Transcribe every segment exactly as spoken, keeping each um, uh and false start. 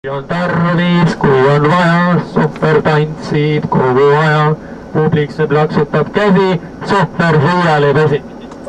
on tarvis, kui on vaja, super tantsid kogu aja, publik see plaksutab käsi, super hüüale pesi.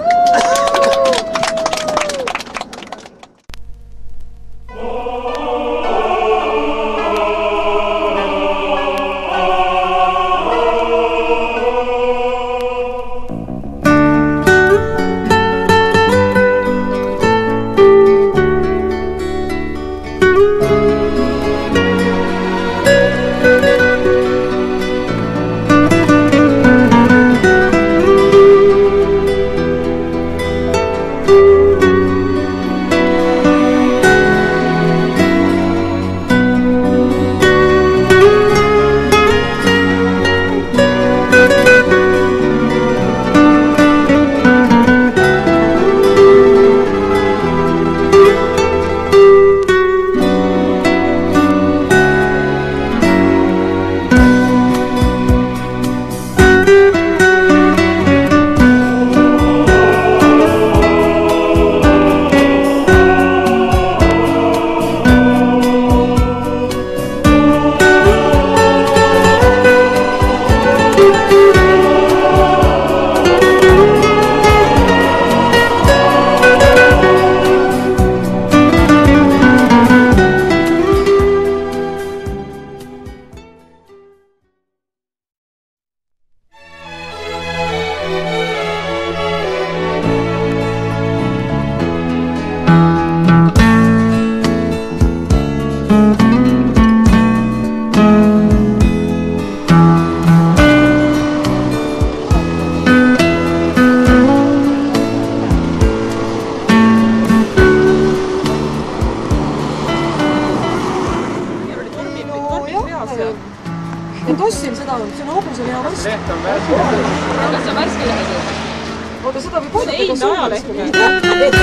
Ja tossin seda, see on hobuse hea vastu. Leht on värske. Kas see on värske lehed? Oota, seda võib oodata, kas on värske.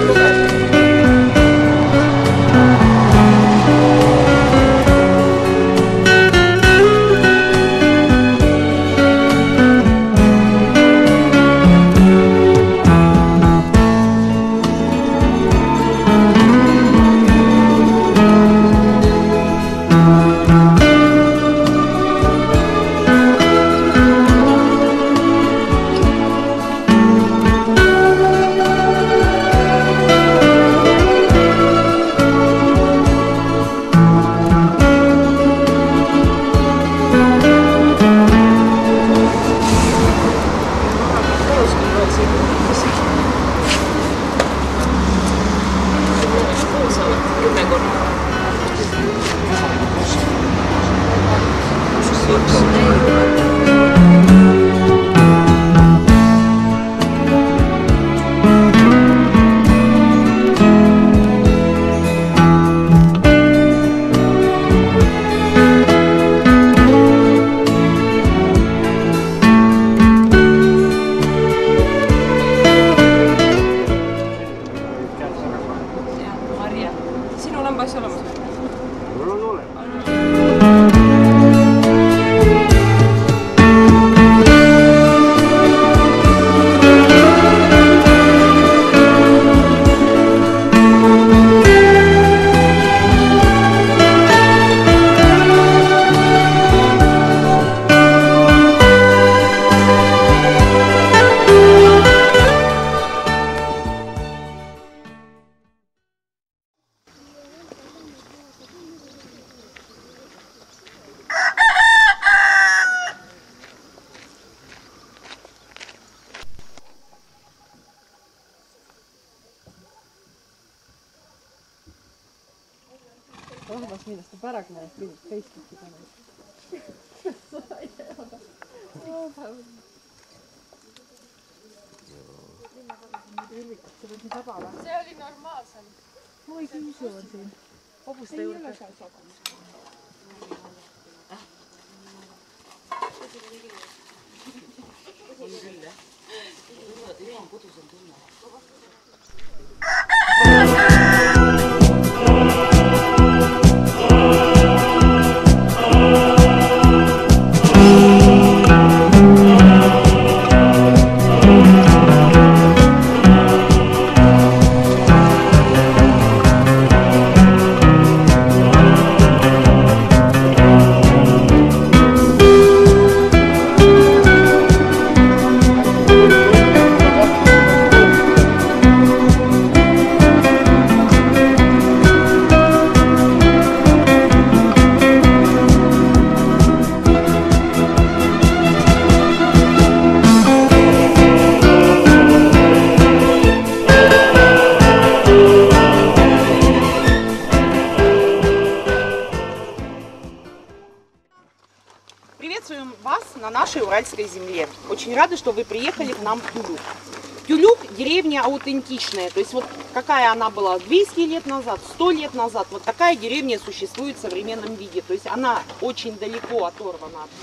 Sinul on pass olemas? Mul on olemas. Rahvas millest on päragne, et pidid Facebooki panema. Sa ei tea. See oli normaalsem. Oi, kiisu on siin. Hobuste juurde. Ei ole seal sagas. On küll, jah. Ilma kodus on tunne. вас на нашей уральской земле. Очень рады, что вы приехали к нам в Тюлюк. Тюлюк – деревня аутентичная. То есть вот какая она была двести лет назад, сто лет назад, вот такая деревня существует в современном виде. То есть она очень далеко оторвана от...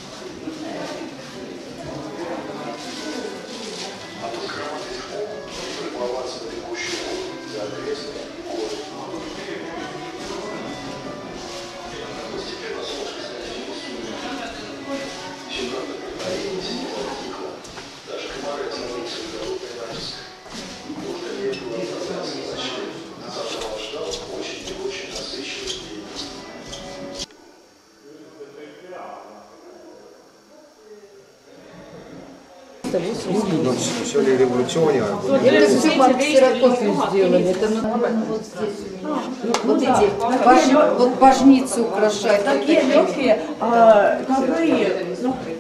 Ну, все ли революционер? Это все по ксерокопию сделали. Это вот здесь у меня. Вот эти бож... вот божницы украшают. Такие легкие, ковры.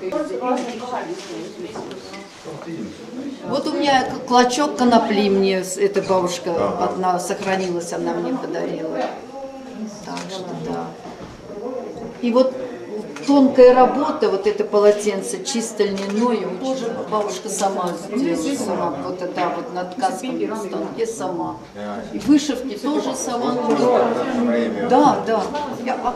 Вот у меня клочок конопли мне эта бабушка одна сохранилась, она мне подарила. Так что да. И вот тонкая работа, вот это полотенце чисто льняное, бабушка сама сделала, сама, вот это вот на ткацком станке сама. И вышивки тоже сама. Да, да. Я, а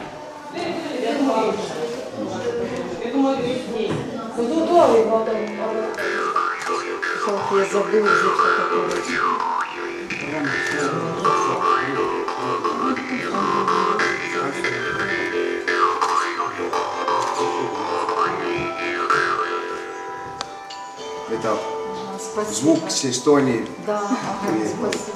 я забыла здесь что Это спасибо. звук с Эстонии. Да, ага, спасибо.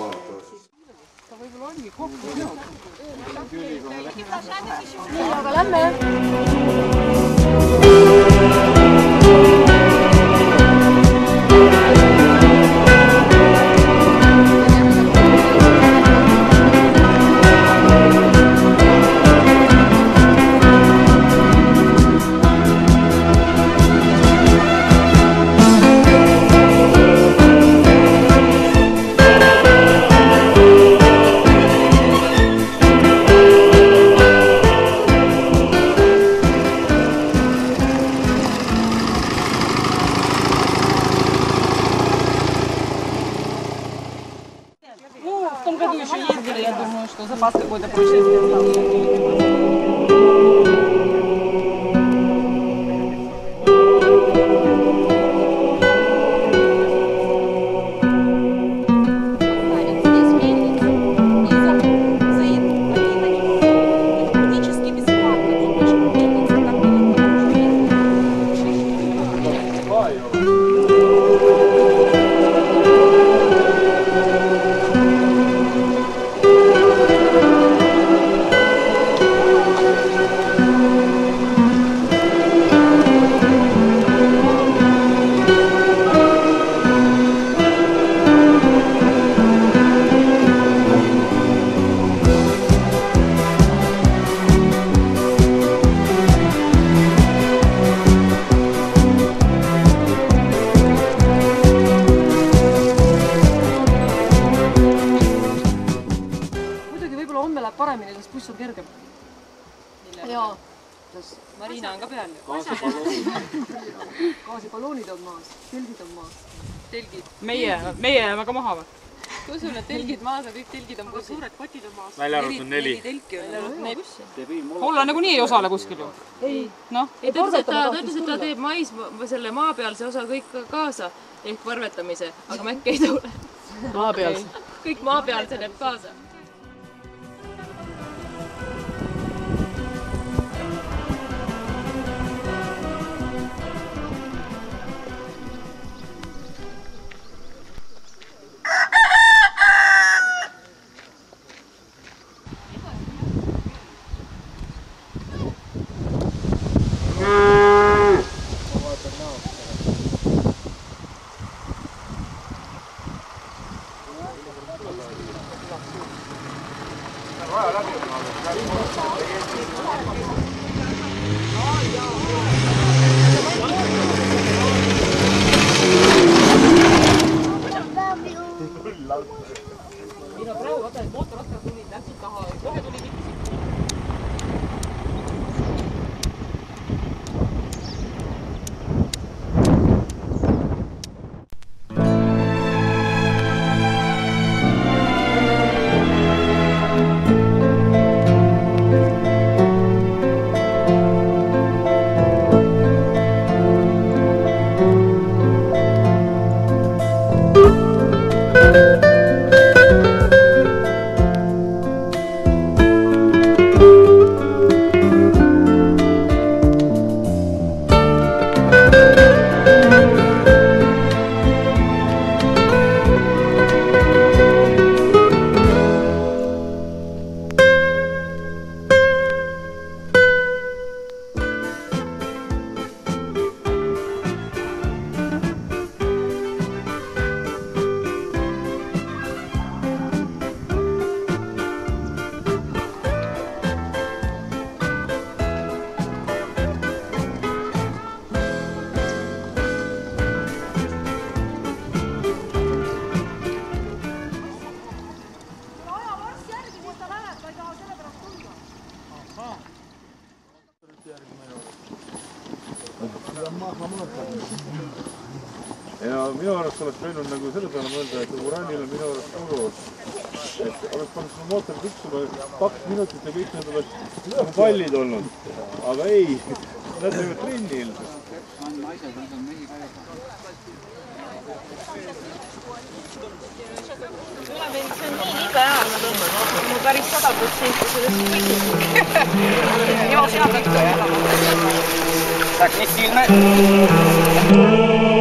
Ну, в том году еще ездили, я думаю, что запас какой-то происшествия. Homme läheb paremini, sest buss on kergem. Jaa. Marina on ka peal. Gaasiballoonid on maas, telgid on maas. Telgid. Meie, meie jääme ka maha või? Kui sul need telgid maas on, kõik telgid on bussid. Suured kotid on maas. Välja arvatud neli. Neli telki on. Olla nagunii ei osale kuskil ju. Ei. Noh. Ei, ta ütles, et ta, ta, ütles, et ta teeb mais selle maapealse osa kõik kaasa ehk varvetamise, aga Mäkk ei tule. Maapealse. Kõik maapealse teeb kaasa. Minu praegu vaata, et mootorrattad tulid, läksid taha, kohe tuli liikusid. Ja minu arust oleks võinud nagu selle peale mõelda, et Uranil on minu arust kuulus. Et oleks pannud seda mootori tuksuma kaks minutit ja kõik need oleks pallid olnud. Aga ei, nad võivad trenni ilmselt. See on nii libe ajal, ma tõmban. Mul päris sada protsenti sellest küsimus. Joo, seal tõttu jah. Tak, nii silme.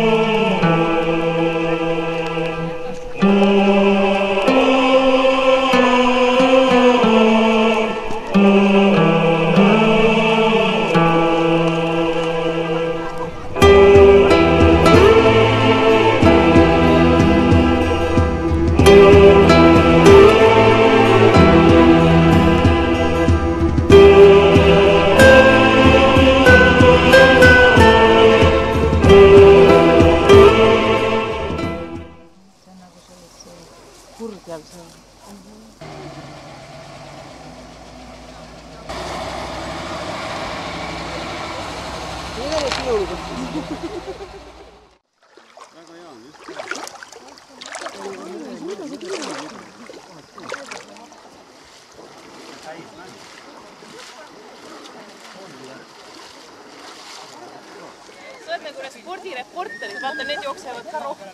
Sa oled nagu spordireporterid, vaata, need jooksevad ka rohkem.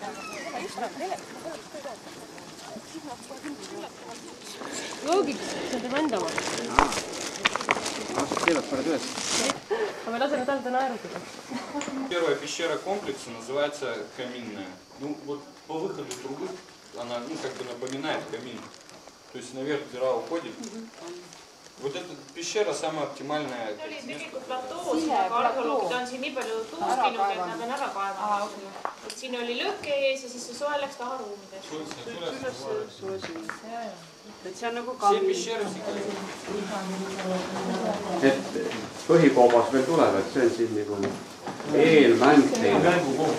Loogiks, see peab endama. А мы лазеры там наруtada. Первая пещера комплекса называется каминная. Ну вот по выходу трубы она ну, как бы напоминает камин. То есть наверх дыра уходит. Вот эта пещера самая оптимальная. Siin oli lõkke ees ja siis see soe läks taha ruumides. See on nagu kammin. Et põhikoobas veel tuleb, et see on siin nagu eelmäng teile.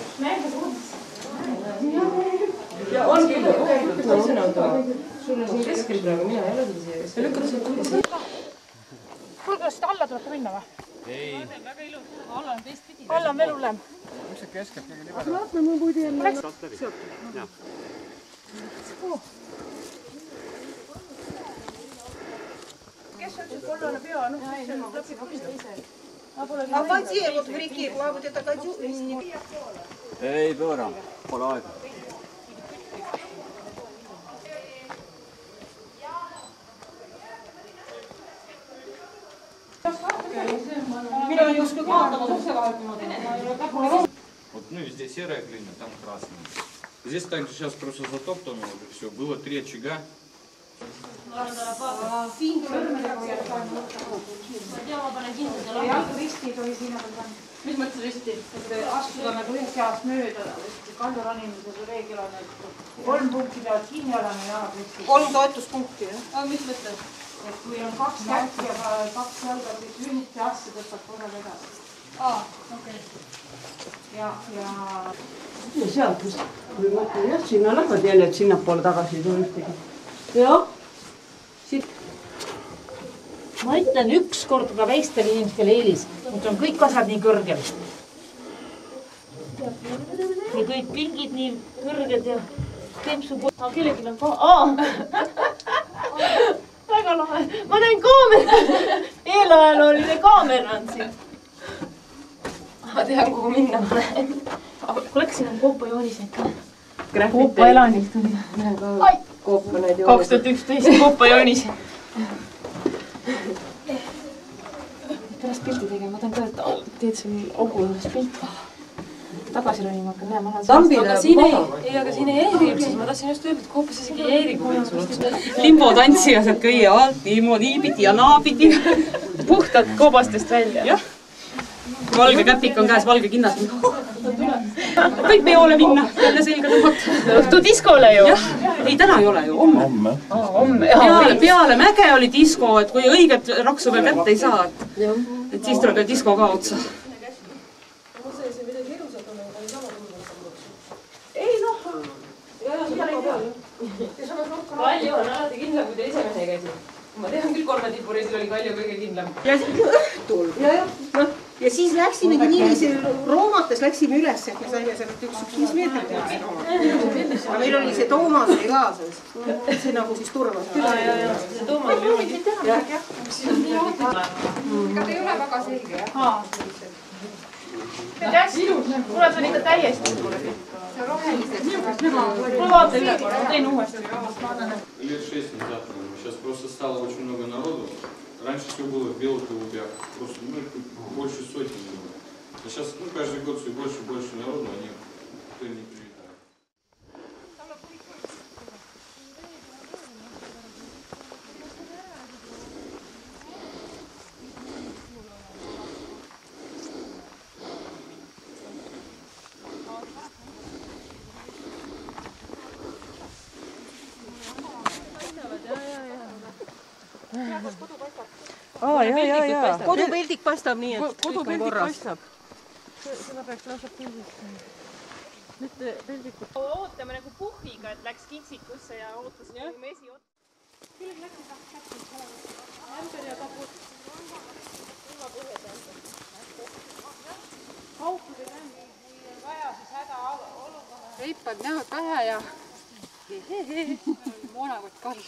Ja on küll, on see nõuda. Sul on siin keskel praegu, mina ei ole siin siia. See lükkad see tuli. Kuulge, kas seda alla tulete minna või? Ei. Alla on teistpidi. Alla on veel hullem. Miks see keskelt kõige libedam? Vaatame mu puudi jälle. Kes on see kollane pea? See on lõpib hoopis teise. А в воде, вот в реке, плавают это гадю? Ei pööra, pole aega. Mina ei oska kaotama ukse vahelt. Вот, ну, везде серая глина, там красная. Здесь также сейчас просто затоптано уже все. Было три очага. Mis mõttes risti? Astuda nagu ühest jalast mööda. Kaldu ranimisel reegel on, et kolm punkti peavad kinni olema jalad risti. Kolm toetuspunkti, jah? Aga mis mõttes? Et kui on kaks kätt ja kaks jalga, siis ühte asja tõstad korraga edasi. Aa, okei. Ja, ja... Ja sealt, kus kui mõtlen, jah, sinna lähevad jälle, et sinnapoole tagasi ei tule ühtegi. Jah. Ma ütlen üks kord ka väistele inimestele eelis, et on kõik asjad nii kõrgel. Ja kõik pingid nii kõrged ja tempsu... Aga kellegil on ka... Väga lahe. Ma näin kaamera. Eelajal oli see kaamera on siin. Ma tean, kuhu minna. Kui läksin on Koopa joonised ka. Koopa elanik tuli. kaks tuhat üksteist Koopa joonised. Pärast pilti tegema, ma tahan ka, et teed sul augulast pilti. Tagasi ronima hakkan näema. Aga siin ei, ei, aga siin ei eeri üldse. Ma tahtsin just öelda, et Koopas isegi ei eeri. Limbo tantsija saad kõige alt, niipidi ja naapidi. Puhtalt koobastest välja. Jah. Valge käpik on käes, valge kinnas. Kõik me joole minna, jälle selga tõmmata. Õhtu diskole ju. Jah, ei täna ei ole ju, homme. Peale mäge oli disko, et kui õiget raksu veel kätte ei saa, et siis tuleb veel disko ka otsa. Ei noh, palju on alati kindla, kui te ise mehe käisid. ma tean küll, kolme tipureisil oli Kalju kõige kindlam. Ja õhtul. Ja, ja, ja siis läksimegi niiviisi roomates läksime üles, et me saime sealt üks viis meetrit üles roomates. Aga meil oli see Toomas oli kaasas. See nagu siis turvas. Ja, ja, ja. See Toomas oli oli. Ega te ei ole väga selge, jah? Haa. Need hästi ilus, kuule see on ikka täiesti see rohelised. Mul vaata üle korra, ma teen uuesti. Лет шесть назад, сейчас просто стало очень много народу. Раньше все было в белых голубях, просто ну, больше сотни было. А сейчас ну, каждый год все больше и больше народу, они никто не прилетают. Aa, ja, ja, ja. Kodupildik paistab nii, et kodupildik paistab. Seda peaks lausa pildistama. Nüüd pildikut. Ootame nagu puhviga, et läks kintsikusse ja ootas kui mesi otsa. Küll läks täpselt ämber ja kaput. Ilma põhjad kaukude kändi, kui on vaja, siis häda olukorra. Reipad näod pähe ja moonakott karr.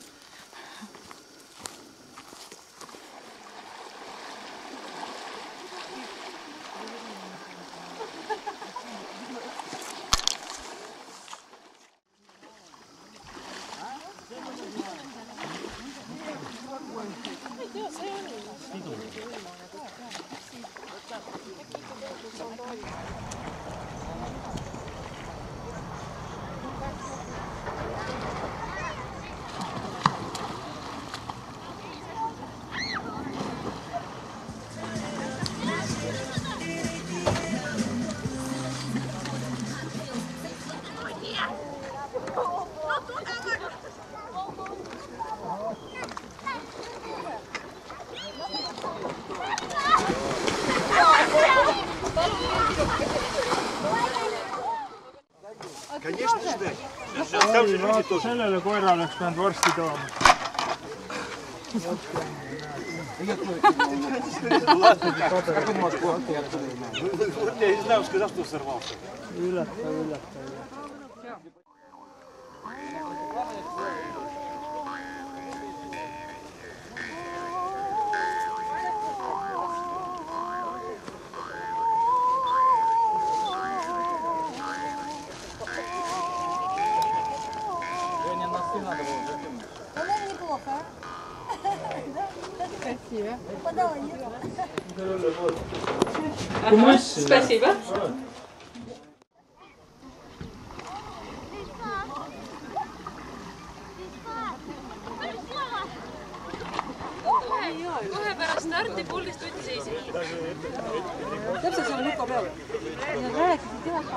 Sellele koera oleks pidanud varsti tooma. Я не знаю, сказал, что сорвался. Üllätav, üllätav. Спасибо. Kohe pärast starti poolteist tundi seisin. Täpselt selle nuka peale. Ja rääkisid teha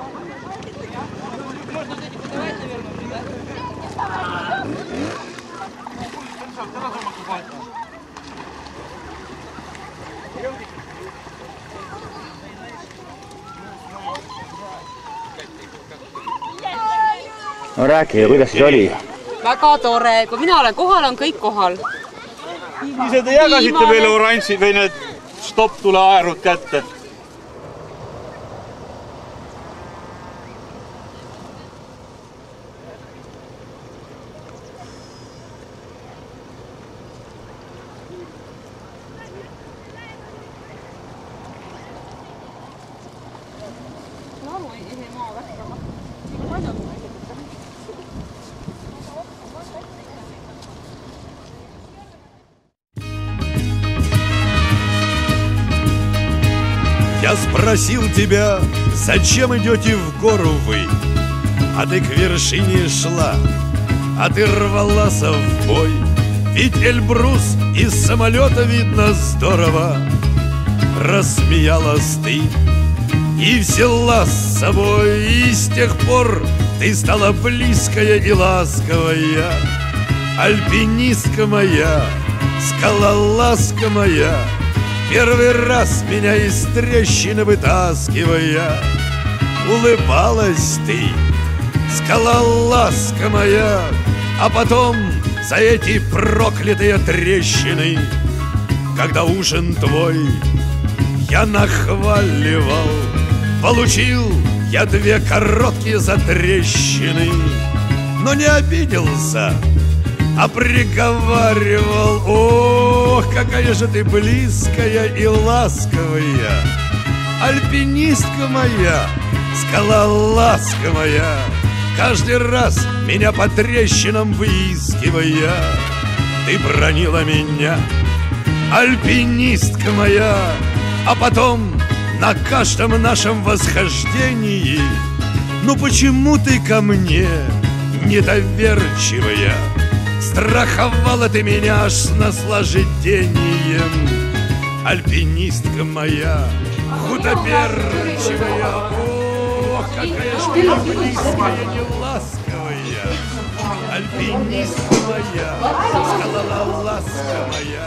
No rääkige, kuidas siis oli? Väga tore, kui mina olen kohal, on kõik kohal. Ise te jagasite meile oranži või need stopp-tule aerud kätte. Я спросил тебя, зачем идете в гору вы? А ты к вершине шла, а ты рвалась в бой. Ведь Эльбрус из самолета видно здорово. Рассмеялась ты и взяла с собой. И с тех пор ты стала близкая и ласковая. Альпинистка моя, скалолазка моя, первый раз меня из трещины вытаскивая. Улыбалась ты, скалолазка моя, а потом за эти проклятые трещины, когда ужин твой я нахваливал. Получил я две короткие затрещины, но не обиделся, а приговаривал: ох, какая же ты близкая и ласковая, альпинистка моя, скалолазка моя, каждый раз меня по трещинам выискивая. Ты бронила меня, альпинистка моя, а потом на каждом нашем восхождении: ну почему ты ко мне недоверчивая? Страховала ты меня аж с наслаждением, альпинистка моя, худоберчивая. Ох, какая же ты близкая, неласковая, альпинистка моя, скалолазка моя.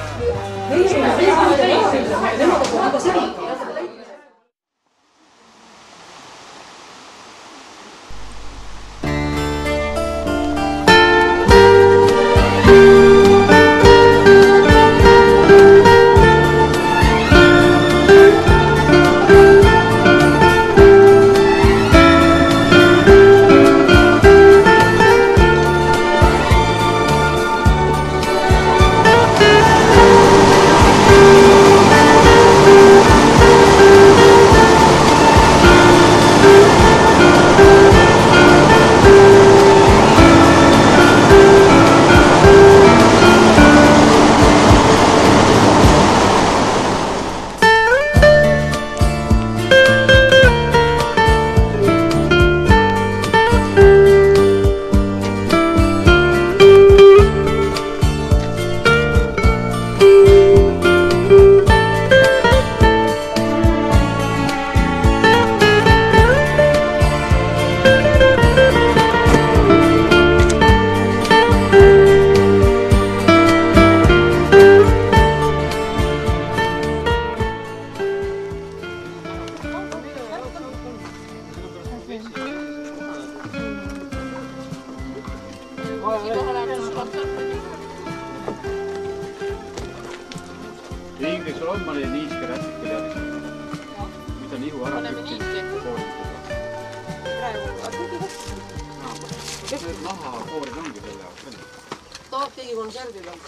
Ingrid, sul on mõni niiske rätsike teadis? Mis on ihu ära? Paneme niiske. Praegu on kõigi võtta. Naha koorid ongi selle jaoks. Tahab keegi konservi veel?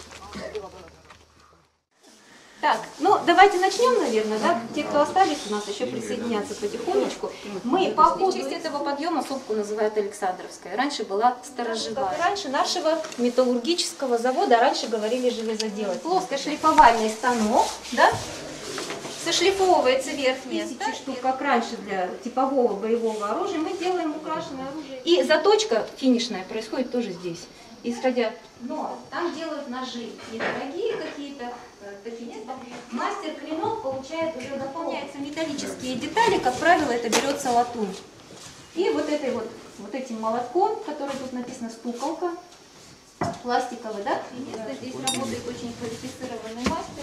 Так, ну давайте начнем, наверное, да? Те, кто остались у нас, еще присоединятся потихонечку. Мы по ходу... В честь этого подъема сопку называют Александровская. Раньше была сторожевая. Раньше нашего металлургического завода, раньше говорили железоделать. Плоскошлифовальный станок, да? Сошлифовывается верхняя тысяча штук, как раньше для типового боевого оружия. Мы делаем украшенное оружие. И заточка финишная происходит тоже здесь. Исходя, но там делают ножи, недорогие какие-то, такие, мастер клинок получает, уже дополняются металлические детали, как правило, это берется латунь. И вот этой вот, вот этим молотком, который тут написано стуколка, пластиковый, да, здесь работает очень квалифицированный мастер.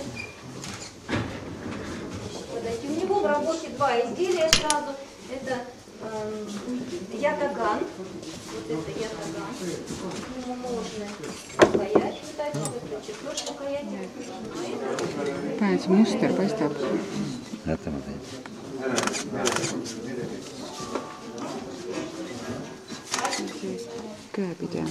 Подойти. У него в работе два изделия сразу, это э, ятаган, вот это ятаган, ему можно рукоять выдать, выключить тоже рукояти. Paets muster paistab. Jätame teid. Käepidama.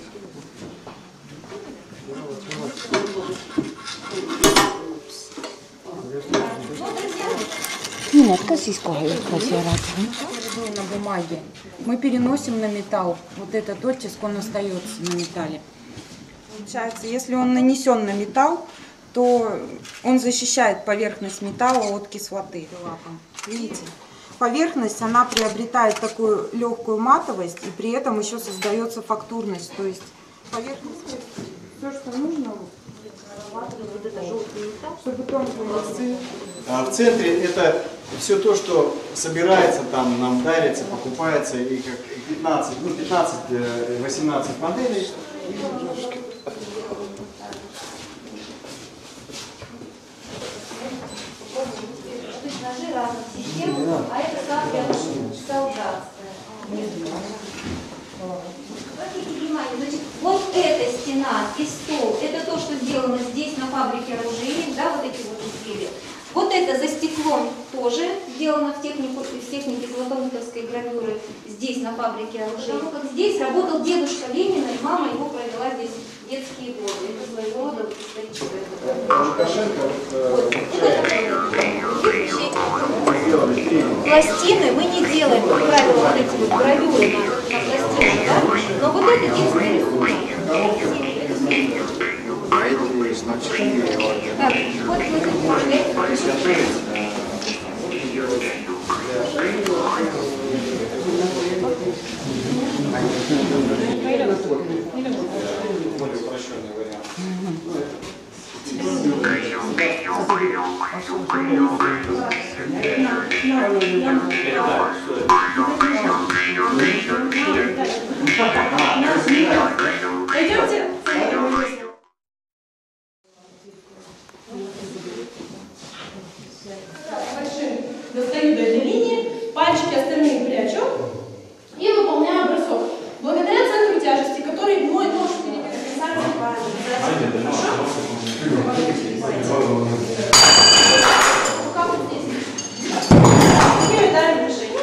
Нет, как здесь красиво. На бумаге. Мы переносим на металл. Вот этот оттиск, он остается на металле. Получается, если он нанесен на металл, то он защищает поверхность металла от кислоты. Видите? Поверхность, она приобретает такую легкую матовость, и при этом еще создается фактурность. То есть поверхность, все, что нужно, вот это желтый металл, чтобы тонкие волосы. А в центре это все то, что собирается, там нам дарится, покупается, и как пятнадцать, ну пятнадцать-восемнадцать моделей. Ножи разных систем, а это капля солдатская. обратите внимание, значит, вот эта стена и стол, это то, что сделано здесь на фабрике оружейник, да, вот эти вот изделия. Вот это за стеклом тоже сделано в, технику, в технике золотониковской гравюры, здесь на фабрике оружейник. Как здесь работал дедушка Ленина, и мама его провела здесь детские годы. Это своего рода историческое. Пластины мы не делаем, как правило, вот эти вот гравюры на, на пластинах, да? Но вот это детский рисунок. Так, вот Упрощенный вариант. Пойдемте. Достаю до этой линии, пальчики остальные прячу и выполняю бросок. Благодаря центру тяжести, который мой нож переносится парами. Хорошо? Рука вот здесь. И метаем движение.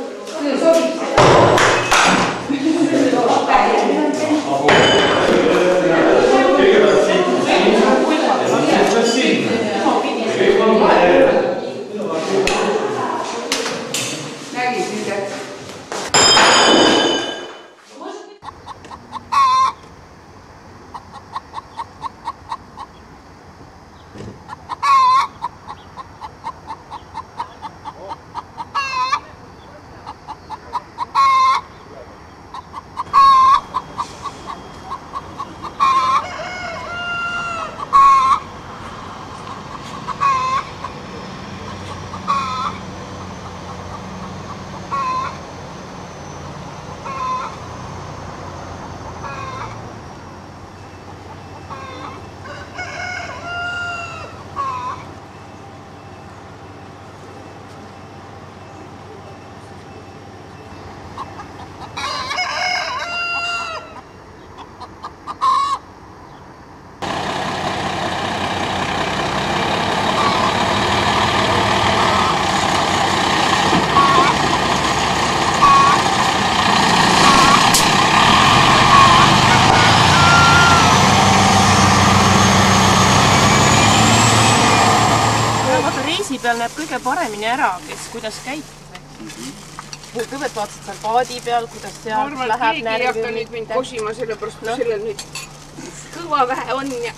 peal näeb kõige paremini ära, kes kuidas käitub. Kõigepealt vaatasid seal paadi peal, kuidas seal läheb närvi. Keegi ei hakka nüüd mind kosima, sellepärast kui sellel nüüd kõva vähe on ja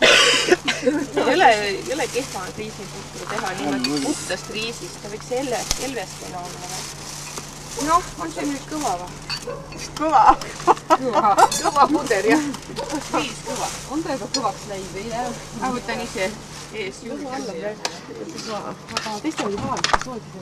jõle kehva riisiputru teha niimoodi puhtast riisist. Ta võiks Elvestena olla. Noh, on see nüüd kõva või? Kõva. Kõva puder, jah. Riis kõva. On ta juba kõvaks läinud või jah? Ma võtan ise ees juurde. Aga teiste oli vaadata soodida.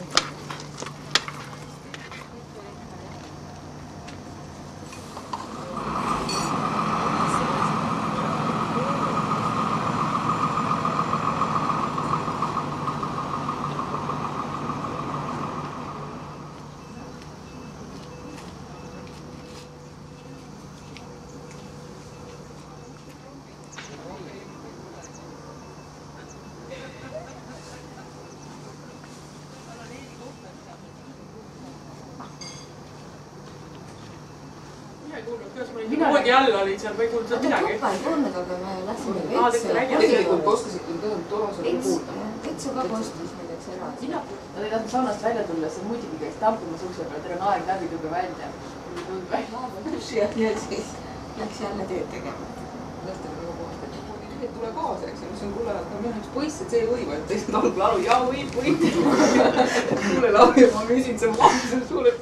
Kuhugi all olid seal, ma ei kuulnud midagi. Tuppa ei tulnud, aga me läksime Aa, vetsu. tegelikult oskasid küll tõenäoliselt toras oli kuulda. Vetsu ka kostis midagi ära. Sina? Nad ei tahtnud saunast välja tulla, siis muidugi käis tampimas ukse peal, teil on aeg läbi, tulge välja. Ja siis läks jälle teed tegema. Lähtele väga kohta, et need tule kaasa, eks. Mis on kuule, aga meil on üks poiss, et see ei võiva, et teised laulub laulu. Jaa, võib, võib. Kuule laulu ja ma müüsin see maha, see on suurelt.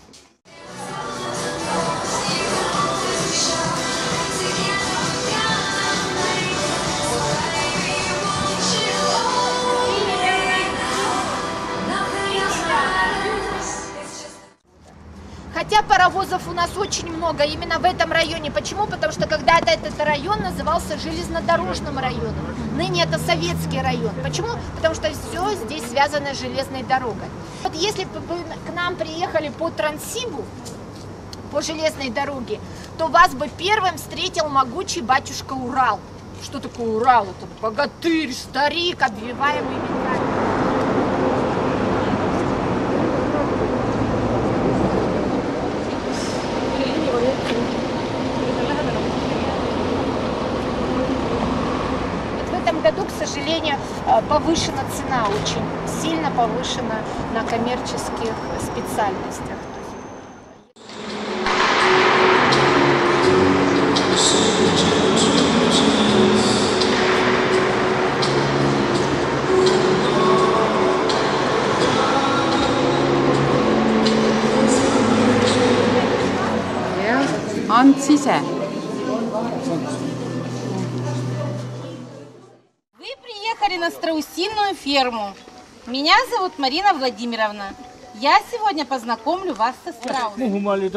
Хотя паровозов у нас очень много именно в этом районе. Почему? Потому что когда-то этот район назывался железнодорожным районом. Ныне это советский район. Почему? Потому что все здесь связано с железной дорогой. Вот если бы к нам приехали по Транссибу, по железной дороге, то вас бы первым встретил могучий батюшка Урал. Что такое Урал? Это богатырь, старик, обвиваемый веками. В этом году, к сожалению, повышена цена, очень сильно повышена на коммерческих специальностях. Ants ise. Вы приехали на страусиную ферму. Меня зовут Марина Владимировна. Я сегодня познакомлю вас со страусом.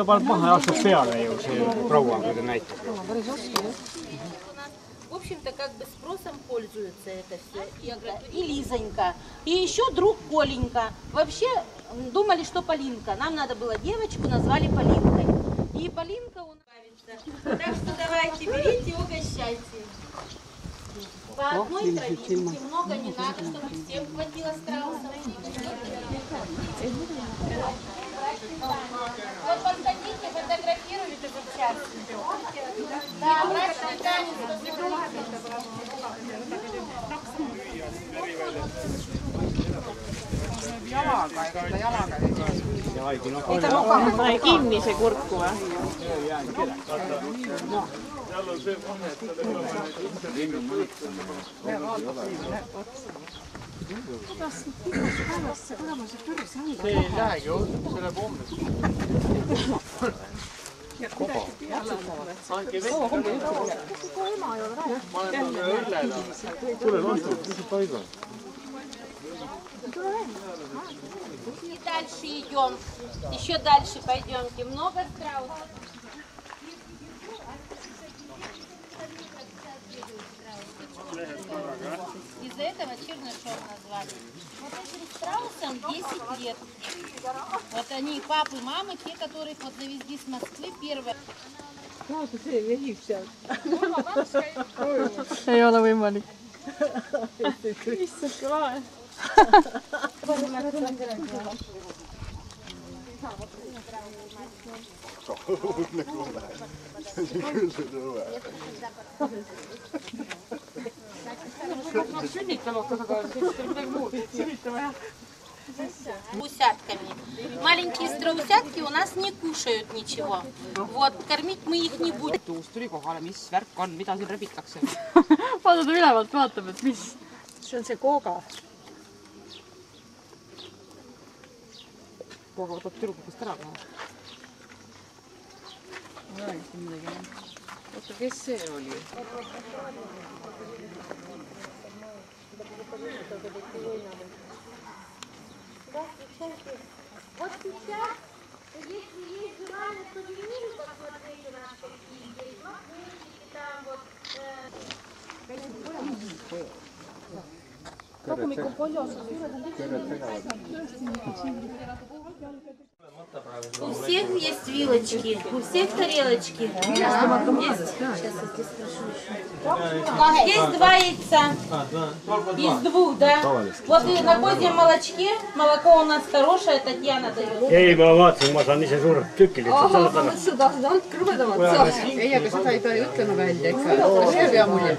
В общем-то, как бы спросом пользуется это все. И Лизонька, и еще друг Коленька. Вообще думали, что Полинка. Нам надо было девочку, назвали Полинкой. И Полинка у нас нравится. Так что давайте, берите и угощайте. По одной травинке, много не надо, чтобы всем хватило страусов. Вот подходите, фотографируйте сейчас. Да, брачный танец, Ei kinni se kurkku vai? See ei lähegi ju, see läheb homme. Koba. Andke vett. Ma olen talle õllele. Tule vastu, mis on paigal? И дальше идем. Еще дальше пойдемте. Много страусов. Из-за этого чернышом назвали. Вот этим страусам десять лет. Вот они, папы, мамы, те, которых вот завезли с Москвы первые. Ei ole võimalik. Issand, kui lahe. Страусятками. Маленькие страусятки у нас не кушают ничего. Вот, кормить мы их не будем. tuli kohale, mis värk on, mida siin rebitakse. Vaata ta ülevalt vaatab, et mis. See on see kooga. Kooga võtab tüdrukust ära. Oota, kes see oli? Вот сейчас, если есть желание, то винили посмотреть наш какие есть. Ну, там вот... Hommikul pohjois oli. У всех есть вилочки, у всех тарелочки. Есть. Сейчас я здесь спрошу еще. Есть два яйца. Из двух, да? Вот и на козьем молочке. Молоко у нас хорошее, Татьяна дает. Ei, ma vaatasin, ma saan ise suured tükki lihtsalt selle Ma mõtlesin, et tahtsid andke krõbedamat saada. Ei, aga seda ei pea ütlema välja, eks ole. See pea mulje.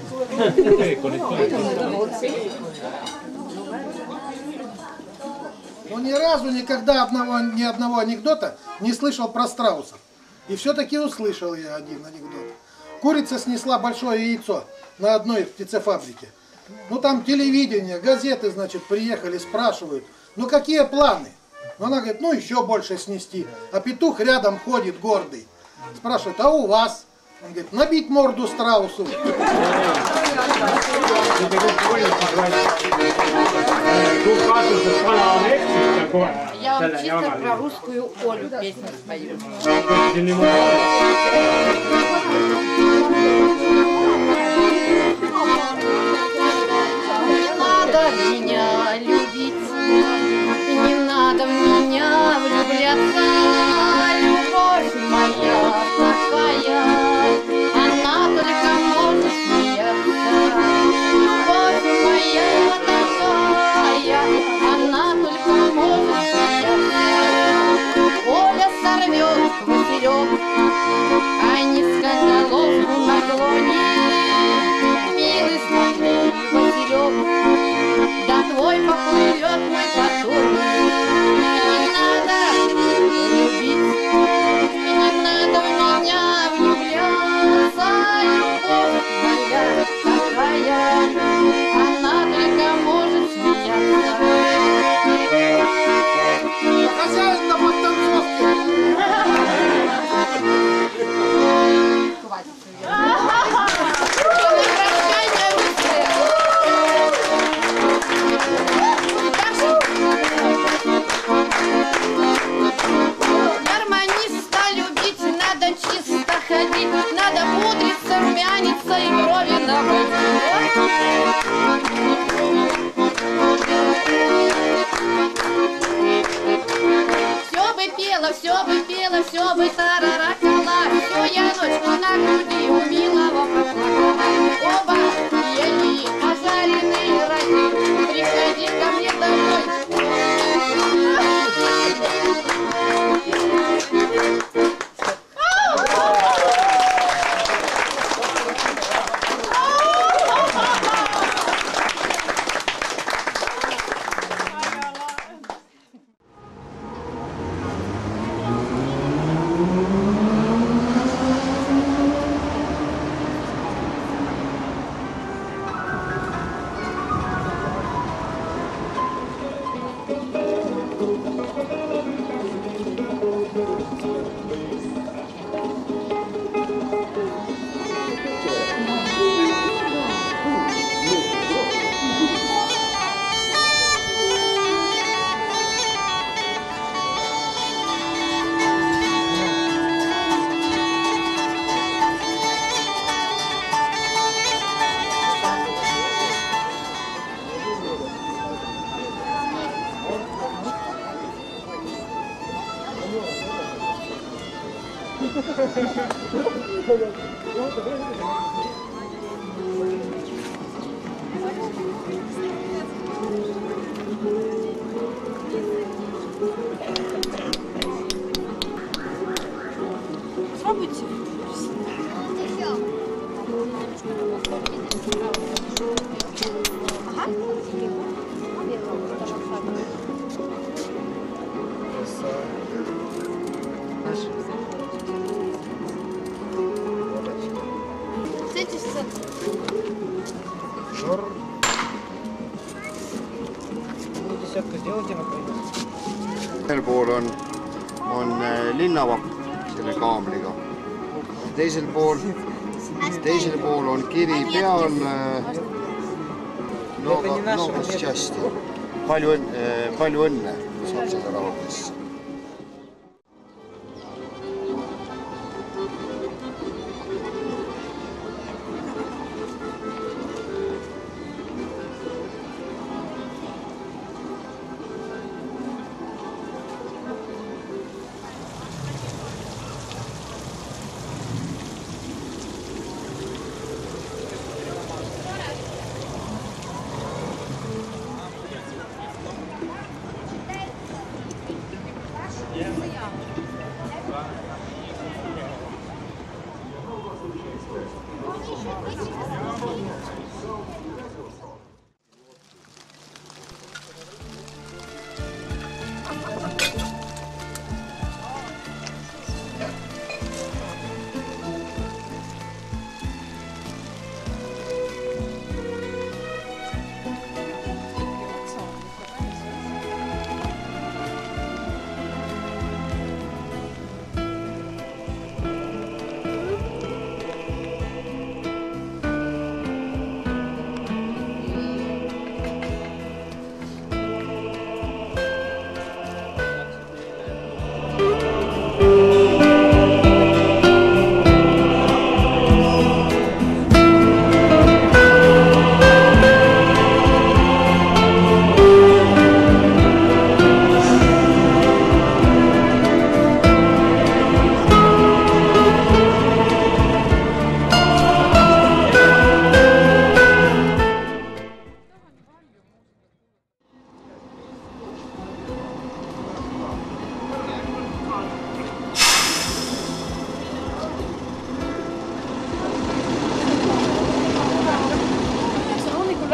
Но ни разу никогда одного, ни одного анекдота не слышал про страусов. И все-таки услышал я один анекдот. Курица снесла большое яйцо на одной птицефабрике. Ну там телевидение, газеты, значит, приехали, спрашивают, ну какие планы? Ну, она говорит, ну еще больше снести. А петух рядом ходит гордый. Спрашивает, а у вас? Он говорит, набить морду страусу. Я вам чисто про русскую Олю песню спою. Не надо меня любить, не надо в меня влюбляться, любовь моя. Василек, а низкоголов в наклоне. Милый, смотри, Василек, да твой поплывет мой поток. Не надо любить, не надо в меня влюбляться. Любовь моя такая, она только может смеяться. Хозяин на подтанцовке. Гармониста любить надо чисто ходить, надо пудриться, румяниться и брови наводить. Все бы пела, все бы пела, все бы тараракала, всю я ночку на груди у милого поплакала. Оба пьяни, ожаренные раки, приходи ко мне домой. Попробуйте. Ага. Dесятку сделайте, например. Ühel pool on, on linnavapp selle kaamliga. Teisel pool, teisel pool on kiri peal Novast Šťastja. Palju õnne, palju õnne saab selle rahuldesse.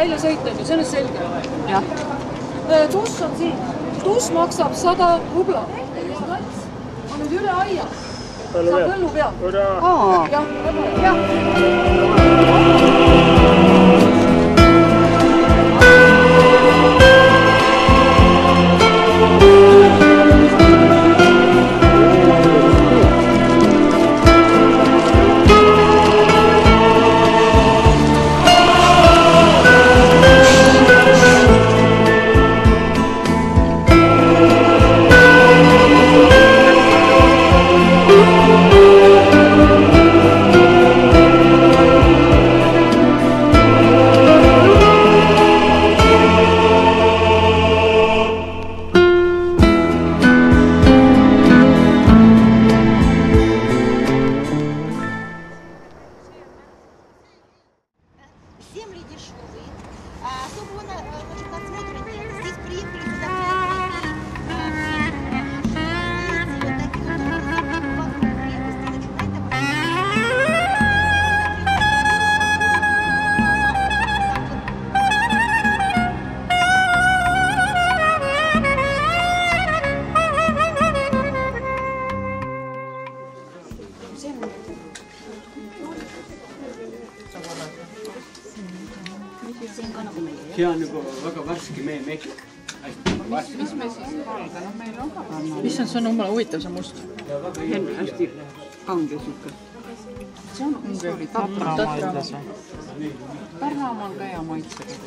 välja sõita, on ju, see on selge. jah. Dušš on siin. Dušš maksab sada rubla. On nüüd üle aia. Saab õllu peal. jah, jah. see on nagu väga värske meemekk. mis me siis valgana meil on ka? Issand, see on jumala huvitav, see must. hästi kange siuke. see on Ungari Tatramaa ütles. Pärnamaal ka hea maitsega.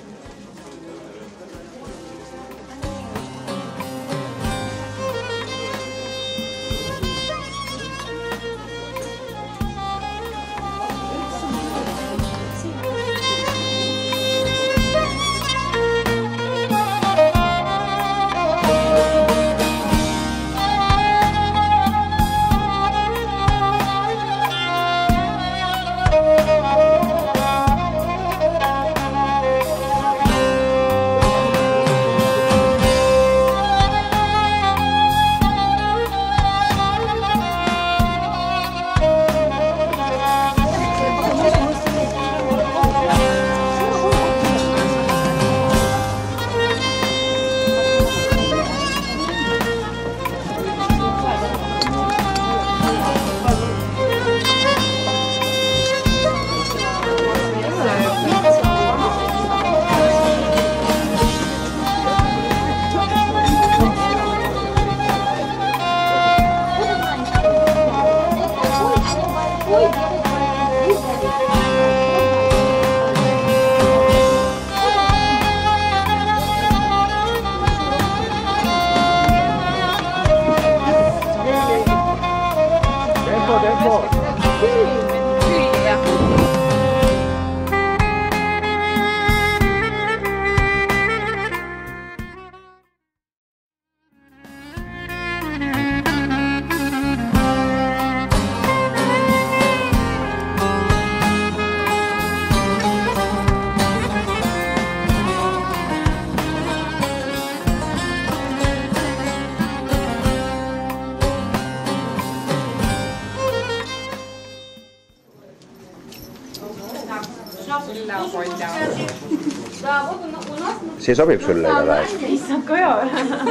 see sobib sulle igatahes. Issand ka hea.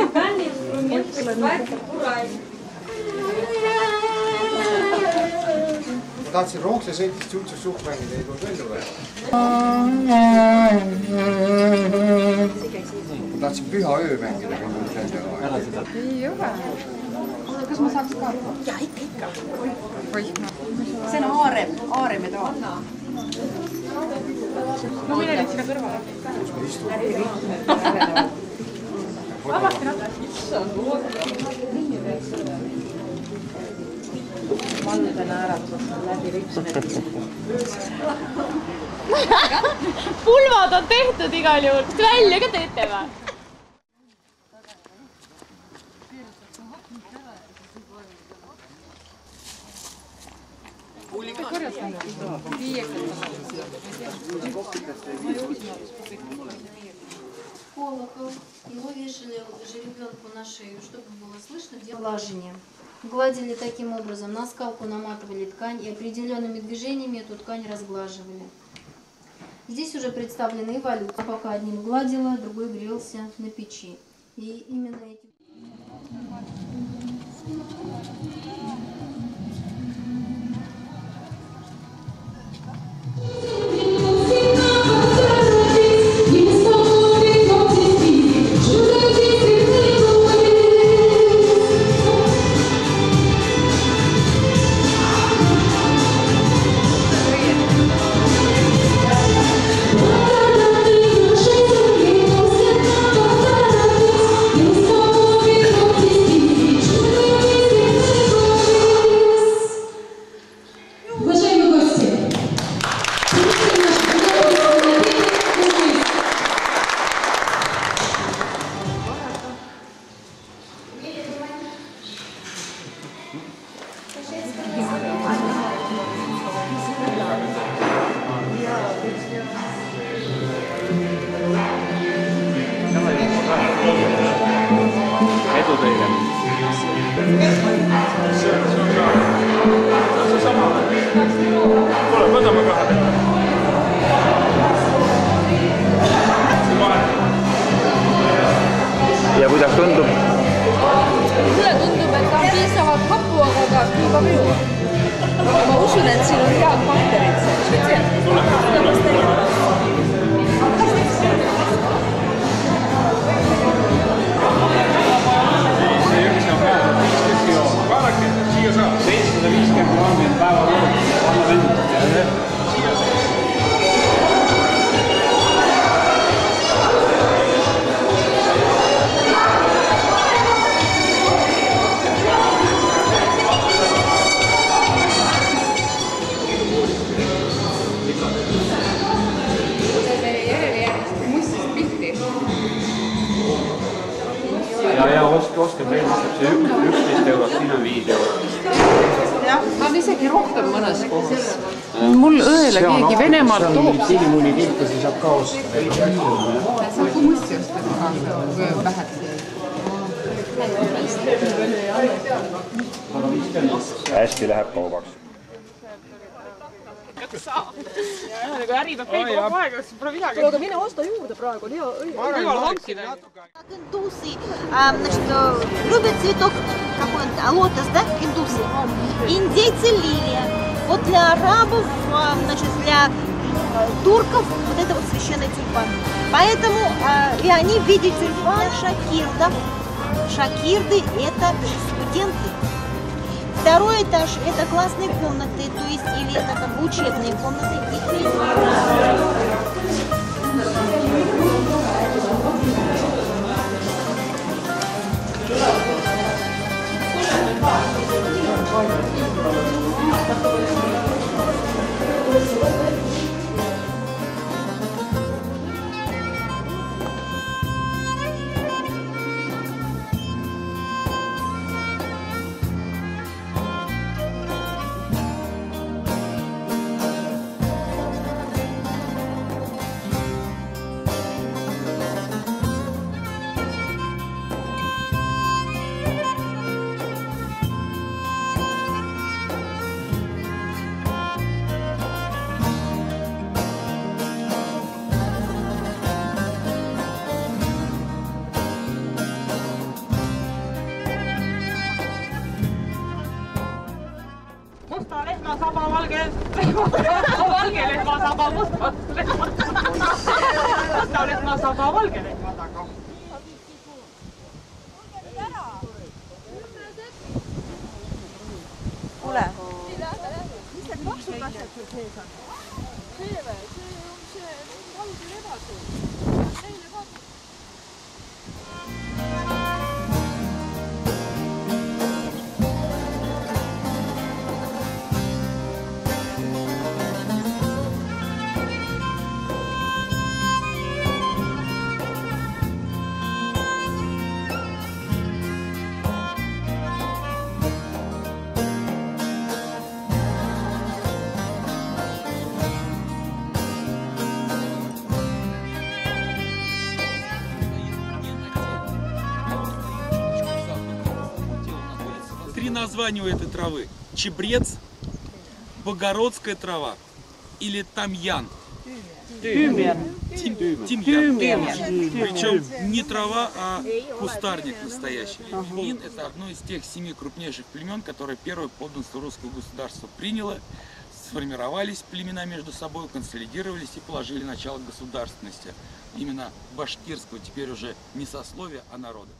Ma tahtsin Ronkse sõitist juutsus suht mängida, ei tulnud välja või? Ma tahtsin Püha öö mängida, aga mul välja või? Ei ole. Kas ma saaks ka? Jaa, ikka, ikka. See on Aarem, Aareme toa. No mine nüüd sinna kõrvale. Vabasti natuke. Issand, Valve naeratusest läbi ripsunud. Pulvad on tehtud igal juhul. Kas välja ka teete või? Колокол. Его вешали жеребенку на шею, чтобы было слышно глажение. Гладили таким образом, на скалку наматывали ткань и определенными движениями эту ткань разглаживали. Здесь уже представлены эволюции. Пока одним гладила, другой грелся на печи. И именно эти... Edu teile. Kuule, võtame kahe. Ja kuidas tundub? Mulle tundub, et ta on piisavalt hapu, aga ka liiga mõju. Ma usun, et siin on head bakterid. seitsesada viiskümmend grammi päeva loodud. Anna vendud. Ja, ja oske, oske meeldistab see üksteist eurot, siin on viis eurot. jah, on isegi rohkem mõnes kohas. Mul õele keegi Venemaalt toob. Silimuni kilpasi saab ka osta. Saab kummussi osta, kui vähed. Hästi läheb kaubaks. Nagu äri peab käima kogu aeg, pole midagi. Aga mine osta juurde praegu, on hea hankida. Индусы, значит, любят цветок какой-то, лотос, да, индусы. Индейцы лилия. Вот для арабов, значит, для турков вот это вот священный тюльпан. Поэтому и они в виде тюльпана шакирдов. Шакирды это студенты. Второй этаж – это классные комнаты, то есть или это как бы учебные комнаты. Musta lehma saba valge valge lehma saba musta lehma. Musta lehma saba valge lehma taga. Kuule. Mis need maksud asjad sul sees on? See või? See on see valge levasus. Neile ka. Три названия у этой травы. Чебрец, богородская трава или тамьян. Тимьян. Тимьян. Причем не трава, а кустарник настоящий. Тимьян — это одно из тех семи крупнейших племен, которое первое подданство русского государства приняло, сформировались племена между собой, консолидировались и положили начало государственности. Именно башкирского, теперь уже не сословия, а народа.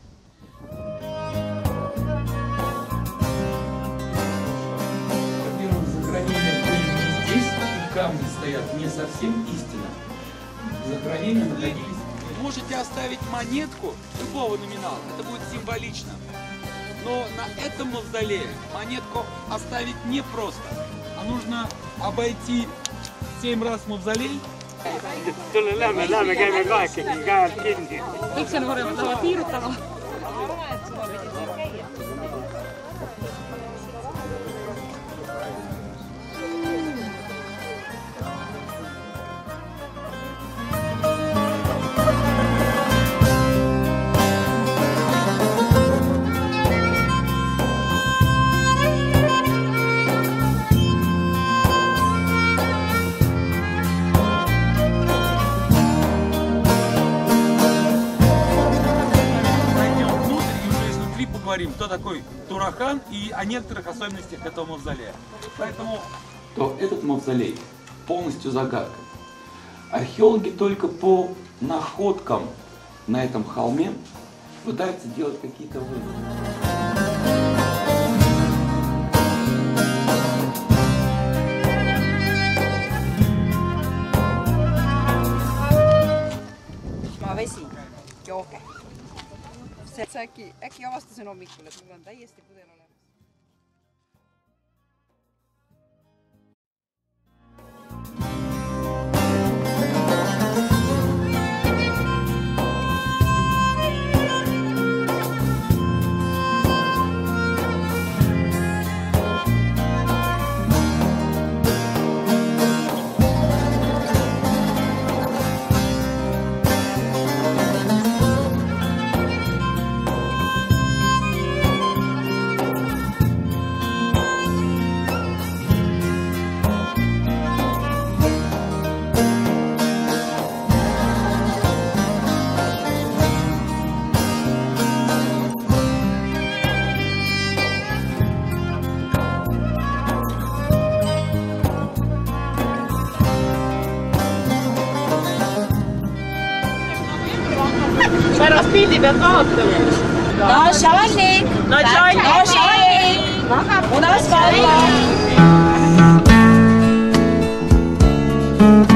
Захоронения были не здесь, и камни стоят не совсем истинно. Захоронения находились. Можете оставить монетку любого номинала, это будет символично. Но на этом мавзолее монетку оставить не просто, а нужно обойти семь раз мавзолей. Lähme, lähme käime kahekesi käed kinni. Kõik see on varem lähevad tiirutama. Кто такой Турахан и о некоторых особенностях этого мавзолея. Поэтому то этот мавзолей полностью загадка. Археологи только по находкам на этом холме пытаются делать какие-то выводы. Vesi, jooge. Äkki, äkki avastasin hommikul, et mul on täiesti pudel olemas. Pärast pildi pead vaatama. Начальник! Начальник! У нас папа!